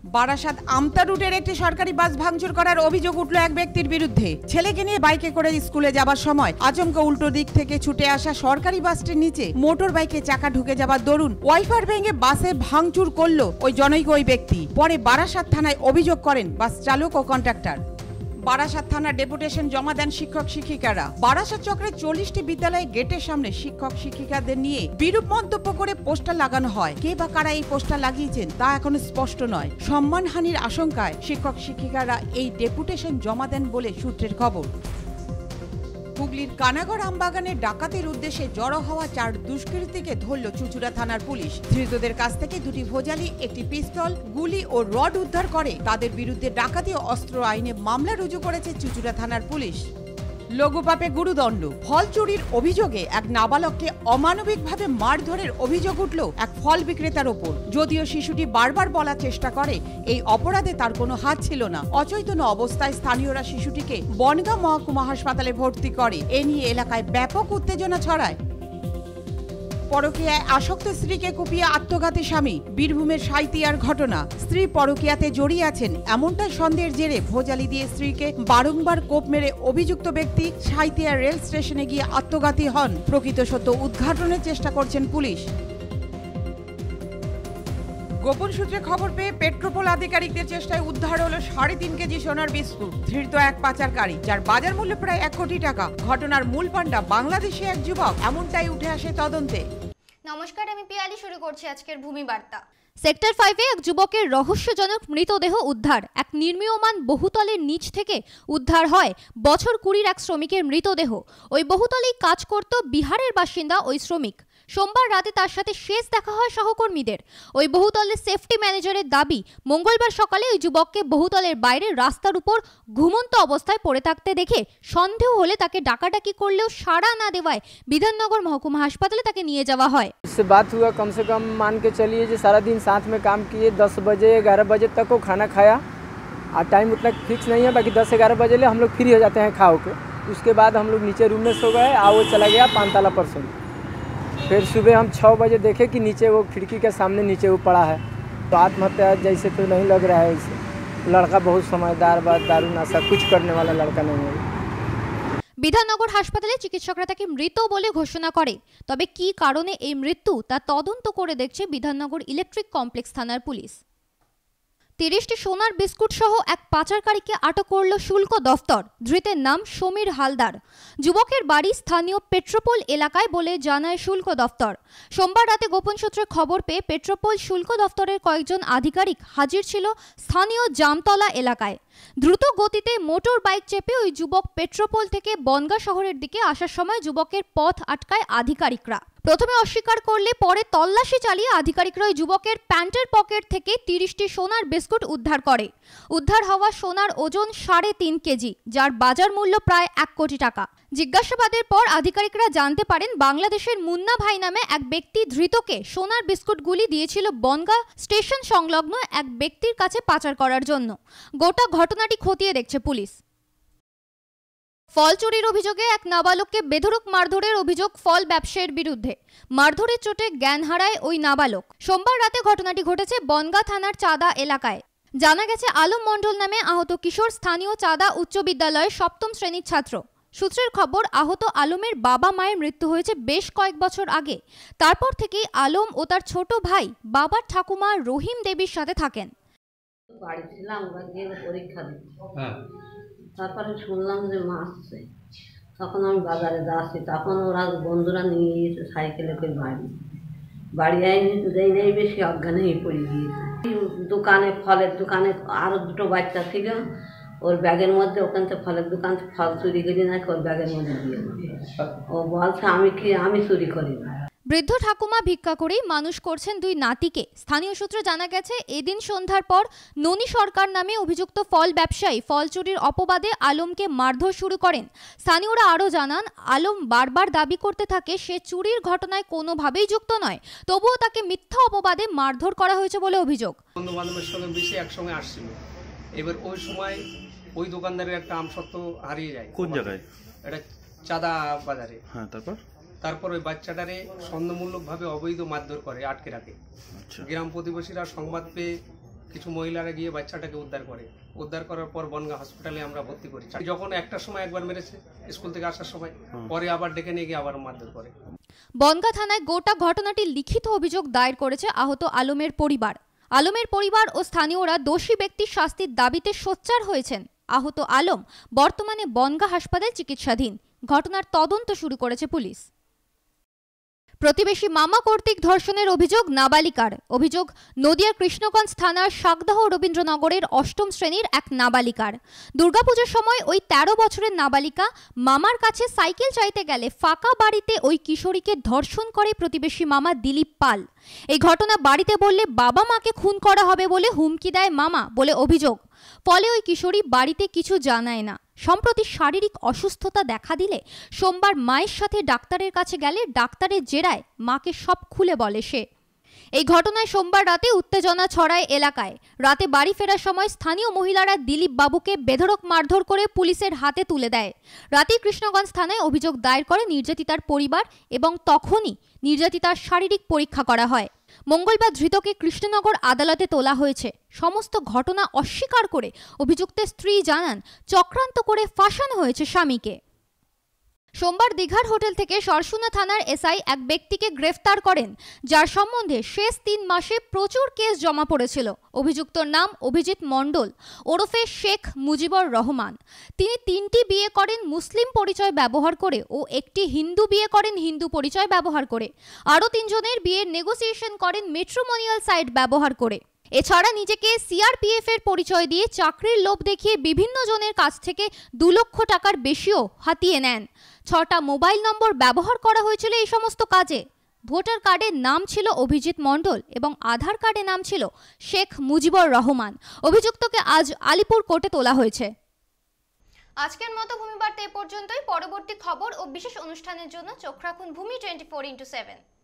বারাসাত আমতা রুটের একটি সরকারি বাস ভাঙচুর করার অভিযোগ উঠল এক ব্যক্তির বিরুদ্ধে। ছেলেকে নিয়ে বাইকে করে স্কুলে যাবার সময় আচমকা উল্টো দিক থেকে ছুটে আসা সরকারি বাসটির নিচে মোটর বাইকে চাকা ঢুকে যাবার দরুন ওয়াইফার ভেঙে বাসে ভাঙচুর করল ওই জনৈক ওই ব্যক্তি। পরে বারাসাত থানায় অভিযোগ করেন বাস চালক ও কন্ডাক্টর। বারাসাত থানার ডেপুটেশন জমা দেন শিক্ষক শিক্ষিকারা। বারাসাত চক্রের 40টি বিদ্যালয়ে গেটের সামনে শিক্ষক শিক্ষিকাদের নিয়ে বিরূপ মন্তব্য করে পোস্টার লাগানো হয়। কে বা কারা এই পোস্টার লাগিয়েছেন তা এখনো স্পষ্ট নয়। সম্মানহানির আশঙ্কায় শিক্ষক শিক্ষিকারা এই ডেপুটেশন জমা দেন বলে সূত্রের খবর। হুগলির কানাগড় আমবাগানে ডাকাতির উদ্দেশ্যে জড়ো হওয়া 4 দুষ্কৃতীকে ধরল চুঁচুড়া থানার পুলিশ। ধৃতদের কাছ থেকে 2টি ভোজালি, একটি পিস্তল, গুলি ও রড উদ্ধার করে তাদের বিরুদ্ধে ডাকাতি ও অস্ত্র আইনে মামলা রুজু করেছে চুঁচুড়া থানার পুলিশ। লঘুপাপে গুরুদণ্ড। ফল চুরির অভিযোগে এক নাবালককে অমানবিকভাবে মারধরের অভিযোগ উঠল এক ফল বিক্রেতার ওপর। যদিও শিশুটি বারবার বলার চেষ্টা করে এই অপরাধে তার কোনো হাত ছিল না। অচৈতন্য অবস্থায় স্থানীয়রা শিশুটিকে বনগাঁ মহকুমা হাসপাতালে ভর্তি করে। এ নিয়ে এলাকায় ব্যাপক উত্তেজনা ছড়ায়। পরকীয়ায় আসক্ত স্ত্রীকে কুপিয়ে আত্মঘাতী স্বামী। বীরভূমের সাঁইতিয়ার ঘটনা। স্ত্রী পরকীয়াতে জড়িয়ে আছেন এমনটাই সন্দেহের জেরে ভোজালি দিয়ে স্ত্রীকে বারংবার কোপ মেরে অভিযুক্ত ব্যক্তি সাঁইতিয়া রেল স্টেশনে গিয়ে আত্মঘাতী হন। প্রকৃত সত্য উদ্ঘাটনের চেষ্টা করছেন পুলিশ। গোপন সূত্রে খবর পেয়ে পেট্রোপোল আধিকারিকদের চেষ্টায় উদ্ধার হলো 3.5 কেজি সোনার বিস্কুট। ধৃত এক পাচারকারী, যার বাজার মূল্য প্রায় 1 কোটি টাকা। ঘটনার মূল পাণ্ডা বাংলাদেশি এক যুবক, এমনটাই উঠে আসে তদন্তে। নমস্কার, আমি পিয়ালি। শুরু করছি আজকের ভূমি বার্তা। সেক্টর 5-এ এক যুবকের রহস্যজনক মৃতদেহ উদ্ধার। এক নির্মীয়মান বহুতলের নিচ থেকে উদ্ধার হয় বছর 20 এক শ্রমিকের মৃতদেহ। ওই বহুতলেই কাজ করত বিহারের বাসিন্দা ওই শ্রমিক। সোমবার রাতে তার সাথে শেষ দেখা হয় সহকর্মীদের। ওই বহুতলের সেফটি ম্যানেজারের দাবি, মঙ্গলবার সকালে ওই যুবককে বহুতলের বাইরে রাস্তার উপর ঘুমন্ত অবস্থায় পড়ে থাকতে দেখে সন্দেহ হলে তাকে ডাকাডাকি করলেও সাড়া না দেওয়ায় বিধাননগর মহকুমা হাসপাতালে তাকে নিয়ে যাওয়া হয়। इससे बात हुआ, कम से कम मान के चलिए जो सारा दिन साथ में काम किए, 10 बजे 11 बजे तक वो खाना खाया। और टाइम उतना फिक्स नहीं है, बाकी 10-11 बजे ले हम लोग फ्री हो जाते हैं खा के। उसके बाद हम लोग नीचे रूम में सो गए और वो चला गया पानताला परसों। फिर सुबह हम 6 बजे देखे कि नीचे वो खिड़की के सामने नीचे वो पड़ा है। तो आत्महत्या जैसे तो नहीं लग रहा है। इसे लड़का बहुत समझदार, बात दारू नशा कुछ करने वाला लड़का नहीं है। বিধাননগর হাসপাতালে চিকিৎসকরা তাকে মৃত বলে ঘোষণা করে। তবে কী কারণে এই মৃত্যু তা তদন্ত করে দেখছে বিধাননগর ইলেকট্রিক কমপ্লেক্স থানার পুলিশ। 30টি সোনার বিস্কুট সহ এক পাচারকারীকে আটক করল শুল্ক দফতর। ধৃতের নাম সমীর হালদার। যুবকের বাড়ি স্থানীয় পেট্রোপোল এলাকায় বলে জানায় শুল্ক দফতর। সোমবার রাতে গোপন সূত্রে খবর পেয়ে পেট্রোপোল শুল্ক দফতরের কয়েকজন আধিকারিক হাজির ছিল স্থানীয় জামতলা এলাকায়। দ্রুত গতিতে মোটর বাইক চেপে ওই যুবক পেট্রোপোল থেকে বনগাঁ শহরের দিকে আসার সময় যুবকের পথ আটকায় আধিকারিকরা। প্রথমে অস্বীকার করলে পরে তল্লাশি চালিয়ে আধিকারিকরা ওই যুবকের প্যান্টের পকেট থেকে 30টি সোনার বিস্কুট উদ্ধার করে। উদ্ধার হওয়া সোনার ওজন 3.5 কেজি, যার বাজার মূল্য প্রায় 1 কোটি টাকা। জিজ্ঞাসাবাদের পর আধিকারিকরা জানতে পারেন বাংলাদেশের মুন্না ভাই নামে এক ব্যক্তি ধৃতকে সোনার বিস্কুটগুলি দিয়েছিল বনগাঁ স্টেশন সংলগ্ন এক ব্যক্তির কাছে পাচার করার জন্য। গোটা ঘটনাটি খতিয়ে দেখছে পুলিশ। ফল চুরির অভিযোগে এক নাবালককে বেধড়ক মারধরের অভিযোগ ফল ব্যবসায়ীর বিরুদ্ধে। মারধরের চোটে জ্ঞান হারায় ওই নাবালক। সোমবার রাতে ঘটনাটি ঘটেছে বনগাঁ থানার চাঁদা এলাকায়। জানা গেছে আলম মণ্ডল নামে আহত কিশোর স্থানীয় চাঁদা উচ্চ বিদ্যালয়ের 7ম শ্রেণীর ছাত্র। সূত্রের খবর, আহত আলমের বাবা মায়ের মৃত্যু হয়েছে বেশ কয়েক বছর আগে। তারপর থেকেই আলম ও তার ছোট ভাই বাবার ঠাকুমা রহিম দেবীর সাথে থাকেন। বাড়ি ছিলাম, পরীক্ষা দিই, তারপরে শুনলাম যে মা আসছে। তখন আমি বাজারে যাচ্ছি, তখন ওরা বন্ধুরা নিয়ে গিয়েছে সাইকেলে করে বাড়ি আইনি যেই নেই বেশি অজ্ঞান হয়ে পড়ে গিয়েছে। দোকানে, ফলের দোকানে আরও 2টো বাচ্চা ছিল, ওর ব্যাগের মধ্যে ওখান থেকে ফলের দোকান থেকে ফল চুরি করি না, ওর ব্যাগের মধ্যে দিয়ে ও বলছে আমি চুরি করি না। বৃদ্ধ ঠাকুমা ভিক্ষা করেই মানুষ করছেন 2 নাতিকে। স্থানীয় সূত্রে জানা গেছে, এদিন সন্ধ্যার পর ননী সরকার নামে অভিযুক্ত ফল ব্যবসায়ী ফল চুরির অপবাদে আলমকে মারধর শুরু করেন। স্থানীয়রা আরও জানান, আলম বারবার দাবি করতে থাকে সে চুরির ঘটনায় কোনোভাবেই যুক্ত নয়, তবুও তাকে মিথ্যা অপবাদে মারধর করা হয়েছে বলে অভিযোগ। বন্ধু বান্ধবের সঙ্গে বেশি একসঙ্গে আসছিল। এবার ওই সময় ওই দোকানদারের একটা আমসত্ত্ব হারিয়ে যায়। কোন জায়গায়? এটা চাঁদা বাজারে। হ্যাঁ, তারপর ওই বাচ্চাটারে ছন্দমূলকভাবে অবৈধ মারধর করে, আটকে রাখে। গ্রাম প্রতিবেশীরা সংবাদ পেয়ে কিছু মহিলারা গিয়ে বাচ্চাটাকে উদ্ধার করার পর বনগাঁ হসপিটালে আমরা ভর্তি করি। যখন একটার সময় একবার মেরেছে স্কুল থেকে আসার সময়, পরে আবার ডেকে নিয়ে গিয়ে আবার মারধর করে। বনগাঁ থানায় গোটা ঘটনাটির লিখিত অভিযোগ দায়ের করেছে আহত আলমের পরিবার। আলমের পরিবার ও স্থানীয়রা দোষী ব্যক্তির শাস্তির দাবিতে সোচ্চার হয়েছেন। আহত আলম বর্তমানে বনগাঁ হাসপাতালে চিকিৎসাধীন। ঘটনার তদন্ত শুরু করেছে পুলিশ। প্রতিবেশী মামা কর্তৃক ধর্ষণের অভিযোগ নাবালিকার। অভিযোগ নদিয়ার কৃষ্ণগঞ্জ থানার শাকদাহ রবীন্দ্রনগরের ৮ম শ্রেণীর এক নাবালিকার। দুর্গাপুজোর সময় ওই ১৩ বছরের নাবালিকা মামার কাছে সাইকেল চাইতে গেলে ফাঁকা বাড়িতে ওই কিশোরীকে ধর্ষণ করে প্রতিবেশী মামা দিলীপ পাল। এই ঘটনা বাড়িতে বললে বাবা মাকে খুন করা হবে বলে হুমকি দেয় মামা বলে অভিযোগ। ফলে ওই কিশোরী বাড়িতে কিছু জানায় না। সম্প্রতি শারীরিক অসুস্থতা দেখা দিলে সোমবার মায়ের সাথে ডাক্তারের কাছে গেলে ডাক্তারের জেরায় মাকে সব খুলে বলে সে। এই ঘটনায় সোমবার রাতে উত্তেজনা ছড়ায় এলাকায়। রাতে বাড়ি ফেরার সময় স্থানীয় মহিলারা দিলীপ বাবুকে বেধড়ক মারধর করে পুলিশের হাতে তুলে দেয়। রাতেই কৃষ্ণগঞ্জ থানায় অভিযোগ দায়ের করে নির্যাতিতার পরিবার এবং তখনই নির্যাতিতার শারীরিক পরীক্ষা করা হয়। মঙ্গলবার ধৃতকে কৃষ্ণনগর আদালতে তোলা হয়েছে। সমস্ত ঘটনা অস্বীকার করে অভিযুক্তের স্ত্রী জানান চক্রান্ত করে ফাঁসানো হয়েছে স্বামীকে। সোমবার দীঘার হোটেল থেকে সরসুনা থানার এসআই এক ব্যক্তিকে গ্রেফতার করেন, যার সম্বন্ধে শেষ ৩ মাসে প্রচুর কেস জমা পড়েছিল। অভিযুক্তর নাম অভিজিৎ মণ্ডল ওরফে শেখ মুজিবুর রহমান। তিনি ৩টি বিয়ে করেন মুসলিম পরিচয় ব্যবহার করে ও একটি হিন্দু বিয়ে করেন হিন্দু পরিচয় ব্যবহার করে। আরও ৩ জনের বিয়ের নেগোসিয়েশন করেন ম্যাট্রিমোনিয়াল সাইট ব্যবহার করে। এছাড়া নিজেকে সিআরপিএফ এর পরিচয় দিয়ে চাকরির লোভ দেখিয়ে বিভিন্ন জনের কাছ থেকে ২ লক্ষ টাকার বেশিও হাতিয়ে নেন। ৬টা মোবাইল নম্বর ব্যবহার করা হয়েছিল এই সমস্ত কাজে। ভোটার কার্ডের নাম ছিল অভিজিৎ মণ্ডল এবং আধার কার্ডে নাম ছিল শেখ মুজিবুর রহমান। অভিযুক্তকে আজ আলিপুর কোর্টে তোলা হয়েছে। আজকের মতো ভূমি বার্তা এ পর্যন্তই। পরবর্তী খবর ও বিশেষ অনুষ্ঠানের জন্য চোখ রাখুন ভূমি 24x7।